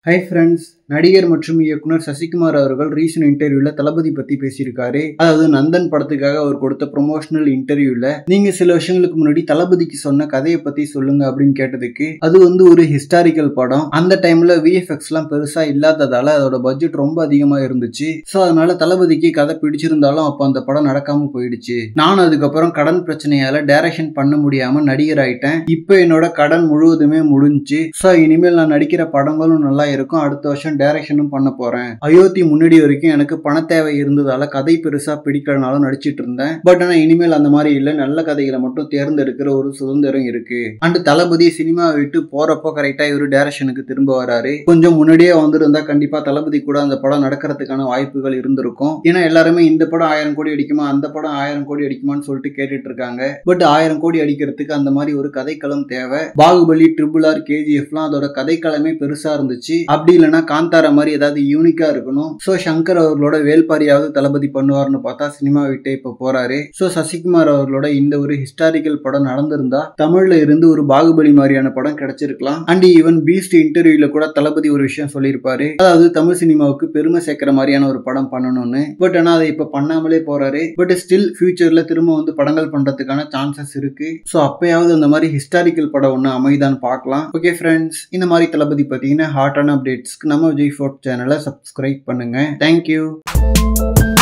Hi friends, நடிகர் மற்றும் இயக்குனர் சசிகுமார் அவர்கள் ரீசன்ட் இன்டர்வியூல தளபதி பத்தி பேசியிருக்காரு. அதாவது நந்தன் படத்துக்காக அவர் கொடுத்த ப்ரொமோஷனல் இன்டர்வியூல நீங்க சில விஷயங்களுக்கு முன்னாடி தளபதிக்கு சொன்ன கதையை பத்தி சொல்லுங்க அப்படின்னு கேட்டதுக்கு, அது ஒரு ஹிஸ்டாரிக்கல் படம். அந்த டைம்ல விஎஃப்எக்ஸ் எல்லாம் பெருசா இல்லாததால அதோட பட்ஜெட் ரொம்ப அதிகமா இருந்துச்சு. ஸோ அதனால தளபதிக்கு கதை பிடிச்சிருந்தாலும் அப்போ அந்த படம் நடக்காம போயிடுச்சு. நானும் அதுக்கப்புறம் கடன் பிரச்சனையால டைரக்ஷன் பண்ண முடியாம நடிகர் ஆயிட்டேன். இப்போ என்னோட கடன் முழுவதுமே முடிஞ்சு. ஸோ இனிமேல் நான் நடிக்கிற படங்களும் நல்லா இருக்கும். அடுத்த வருஷம் டைரக்ஷனும் பண்ண போறேன். அயோத்தி முன்னாடி வரைக்கும் எனக்கு பண தேவை இருந்ததால கதை பெருசா பிடிக்கலனாலும் நடிச்சிட்டு இருந்தேன். பட் ஆனா இனிமேல் அந்த மாதிரி இல்ல, நல்ல கதைகளை மட்டும் தேர்ந்தெடுக்கிற ஒரு சுதந்திரம் இருக்கு. அண்ட் தளபதி சினிமா விட்டு போறப்போ கரெக்டா இவரு டைரக்ஷனுக்கு திரும்ப வராரு. கொஞ்சம் முன்னாடியே வந்திருந்தா கண்டிப்பா தளபதி கூட அந்த படம் நடக்கிறதுக்கான வாய்ப்புகள் இருந்திருக்கும். ஏன்னா எல்லாருமே இந்த படம் 1000 கோடி அடிக்குமா, அந்த படம் 1000 கோடி அடிக்குமான்னு சொல்லிட்டு கேட்டுட்டு இருக்காங்க. பட் 1000 கோடி அடிக்கிறதுக்கு அந்த மாதிரி ஒரு கதைக்களம் தேவை. பாகுபலி, RRR, KGFலாம் அதோட கதைக்களமே பெருசா இருந்துச்சு. அப்படி இல்லைன்னா காந்தாரா மாதிரி ஏதாவது யூனிக்கா இருக்கணும். சோ சங்கர் அவர்களோட வேல்பாரியாவது தளபதி பண்ணுவார்னு பார்த்தா சினிமா விட்டே இப்ப போறாரு. சோ சசிகுமார் அவர்களோட இந்த ஒரு ஹிஸ்டாரிக்கல் படம் நடந்திருந்தா தமிழ்ல இருந்து ஒரு பாகுபலி மாதிரியான படம் கிடைச்சிருக்கலாம். அண்ட் ஈவன் பீஸ்ட் இன்டர்வியூல கூட தளபதி ஒரு விஷயம் சொல்லியிருப்பாரு, அதாவது தமிழ் சினிமாவுக்கு பெருமை சேர்க்கிற மாதிரியான ஒரு படம் பண்ணணும்னு. பட் ஆனா அதை இப்ப பண்ணாமலே போறாரு. பட் ஸ்டில் ஃபியூச்சர்ல திரும்ப படங்கள் பண்றதுக்கான சான்சஸ் இருக்கு. சோ அப்பயாவது அந்த மாதிரி ஹிஸ்டாரிக்கல் படம் ஒண்ணு அமைதான்னு பார்க்கலாம். ஓகே ஃப்ரெண்ட்ஸ், இந்த மாதிரி தளபதி பார்த்தீங்கன்னா ஹாட்டான அப்டேட்ஸ்க்கு நம்ம விஜய் ஃபோர்ட் சேனலை சப்ஸ்கிரைப் பண்ணுங்க. தேங்க்யூ.